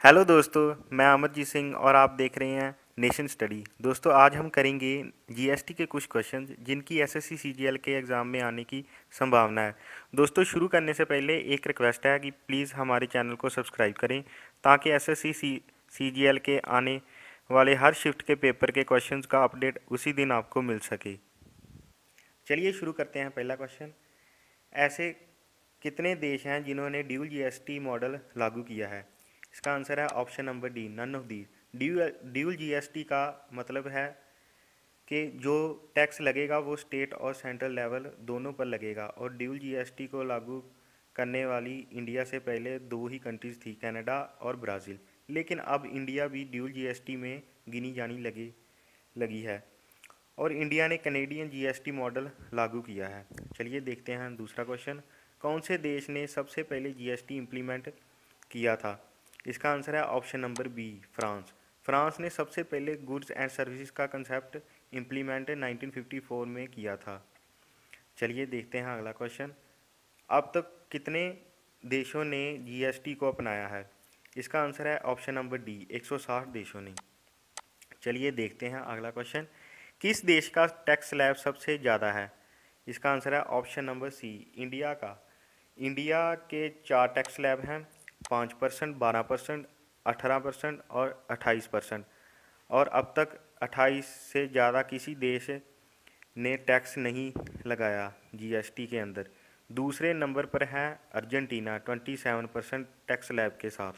Hello दोस्तों, मैं अमरजीत सिंह और आप देख रहे हैं नेशन स्टडी। दोस्तों, आज हम करेंगे जीएसटी के कुछ क्वेश्चन जिनकी एसएससी सीजीएल के एग्ज़ाम में आने की संभावना है। दोस्तों, शुरू करने से पहले एक रिक्वेस्ट है कि प्लीज़ हमारे चैनल को सब्सक्राइब करें ताकि एसएससी सीजीएल के आने वाले हर शिफ्ट के पेपर के क्वेश्चन का अपडेट उसी दिन आपको मिल सके। चलिए शुरू करते हैं। पहला क्वेश्चन, ऐसे कितने देश हैं जिन्होंने ड्यूल जीएसटी मॉडल लागू किया है? इसका आंसर है option number D, none of the. Dual GST का मतलब है कि जो टैक्स लगेगा वो स्टेट और सेंट्रल लेवल दोनों पर लगेगा, और ड्यूल जीएसटी को लागू करने वाली इंडिया से पहले दो ही कंट्रीज थी, कनाडा और ब्राज़ील। लेकिन अब इंडिया भी ड्यूल जीएसटी में गिनी जानी लगी है और इंडिया ने कनेडियन जीएसटी मॉडल लागू किया है। चलिए देखते हैं दूसरा क्वेश्चन, कौन से देश ने सबसे पहले जीएसटी इम्प्लीमेंट किया था? इसका आंसर है option number B, France. France ने सबसे पहले गुड्स एंड सर्विसेज का कंसेप्ट इम्प्लीमेंट 1954 में किया था। चलिए देखते हैं अगला क्वेश्चन, अब तक कितने देशों ने जीएसटी को अपनाया है? इसका आंसर है ऑप्शन नंबर डी, 160 देशों ने। चलिए देखते हैं अगला क्वेश्चन, किस देश का टैक्स स्लैब सबसे ज़्यादा है? इसका आंसर है ऑप्शन नंबर सी, इंडिया का। इंडिया के 4 टैक्स स्लैब हैं, 5%, 12%, 18% और 28%। और अब तक 28 से ज़्यादा किसी देश ने टैक्स नहीं लगाया जीएसटी के अंदर। दूसरे नंबर पर है अर्जेंटीना, 27% टैक्स स्लैब के साथ।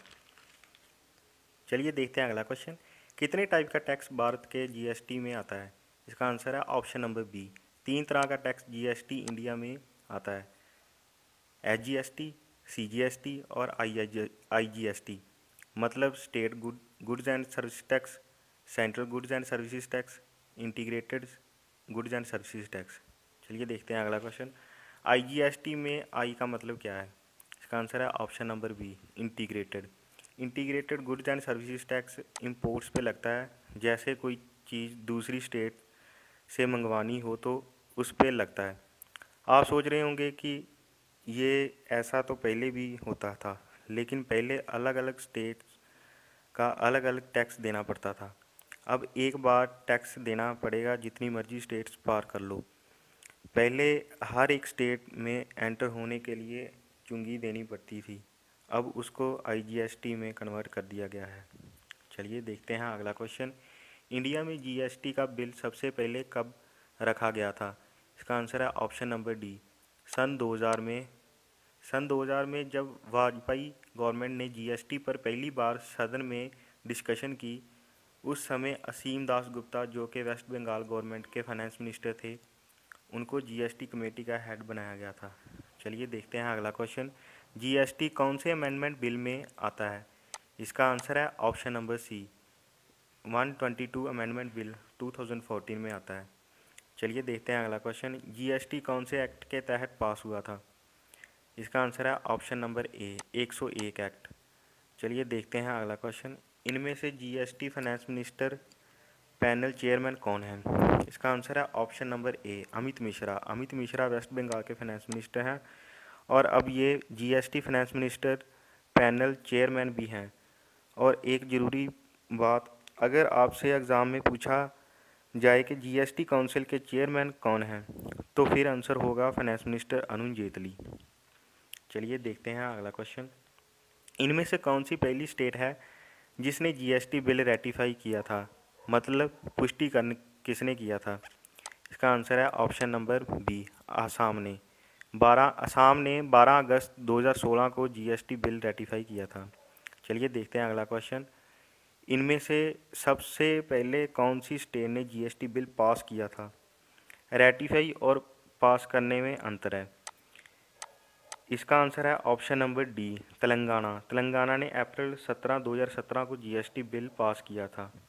चलिए देखते हैं अगला क्वेश्चन, कितने टाइप का टैक्स भारत के जीएसटी में आता है? इसका आंसर है ऑप्शन नंबर बी, 3 तरह का टैक्स जीएसटी इंडिया में आता है, एसजीएसटी, सीजीएसटी और आईजीएसटी। मतलब state goods and service tax, central goods and services tax, integrated goods and services tax. चलिए देखते हैं अगला क्वेश्चन, आईजीएसटी में आई का मतलब क्या है? इसका आंसर है option number B, integrated. Integrated goods and services tax imports पे लगता है, जैसे कोई चीज़ दूसरी स्टेट से मंगवानी हो तो उस पे लगता है। आप सोच रहे होंगे कि ये ऐसा तो पहले भी होता था, लेकिन पहले अलग अलग स्टेट्स का अलग अलग टैक्स देना पड़ता था। अब एक बार टैक्स देना पड़ेगा, जितनी मर्जी स्टेट्स पार कर लो। पहले हर एक स्टेट में एंटर होने के लिए चुंगी देनी पड़ती थी, अब उसको आईजीएसटी में कन्वर्ट कर दिया गया है। चलिए देखते हैं अगला क्वेश्चन, इंडिया में जीएसटी का बिल सबसे पहले कब रखा गया था? इसका आंसर है ऑप्शन नंबर डी, सन 2000 में। सन 2000 में जब वाजपेयी गवर्नमेंट ने जीएसटी पर पहली बार सदन में डिस्कशन की, उस समय असीम दास गुप्ता, जो कि वेस्ट बंगाल गवर्नमेंट के फाइनेंस मिनिस्टर थे, उनको जीएसटी कमेटी का हेड बनाया गया था। चलिए देखते हैं अगला क्वेश्चन, जीएसटी कौन से अमेंडमेंट बिल में आता है? इसका आंसर है option number C, 122 amendment bill 2014 में आता है। चलिए देखते हैं अगला क्वेश्चन, जीएसटी कौन से एक्ट के तहत पास हुआ था? इसका आंसर है ऑप्शन नंबर ए, 101 एक्ट। चलिए देखते हैं अगला क्वेश्चन, इनमें से GST finance minister panel chairman कौन है? इसका आंसर है option number A, Amit Mishra. Amit Mishra West Bengal के फाइनेंस मिनिस्टर हैं और अब ये GST finance minister panel chairman भी हैं। और एक ज़रूरी बात, अगर आपसे एग्ज़ाम में पूछा जाए कि जीएसटी काउंसिल के चेयरमैन कौन हैं, तो फिर आंसर होगा फाइनेंस मिनिस्टर अरुण जेटली। चलिए देखते हैं अगला क्वेश्चन, इनमें से कौन सी पहली स्टेट है जिसने जीएसटी बिल रेटिफाई किया था? मतलब पुष्टिकरण किसने किया था? इसका आंसर है ऑप्शन नंबर बी, असम ने। 12 अगस्त 2016 को जीएसटी बिल रेटिफाई किया था। चलिए देखते हैं अगला क्वेश्चन, इनमें से सबसे पहले कौन सी स्टेट ने जीएसटी बिल पास किया था? रेटिफाई और पास करने में अंतर है। इसका आंसर है option number D, Telangana. Telangana ने अप्रैल 17, 2017 को जीएसटी बिल पास किया था।